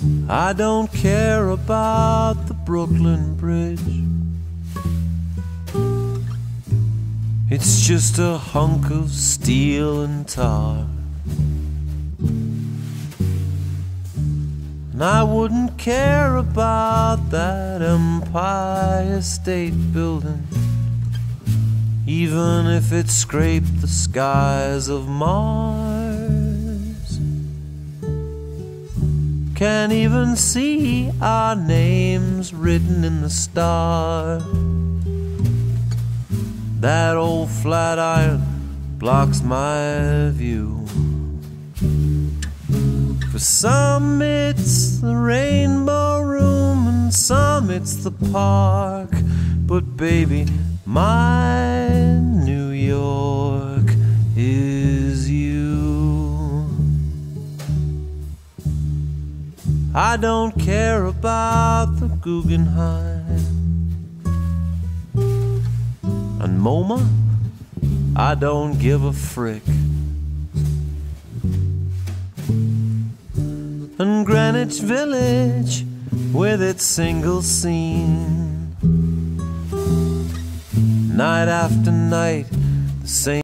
I don't care about the Brooklyn Bridge. It's just a hunk of steel and tar. And I wouldn't care about that Empire State Building, even if it scraped the skies of Mars. Can't even see our names written in the stars. That old Flatiron blocks my view. For some it's the Rainbow Room, and some it's the park. But baby, my New York is you. I don't care about the Guggenheim and MoMA, I don't give a frick. And Greenwich Village with its single scene, night after night, the same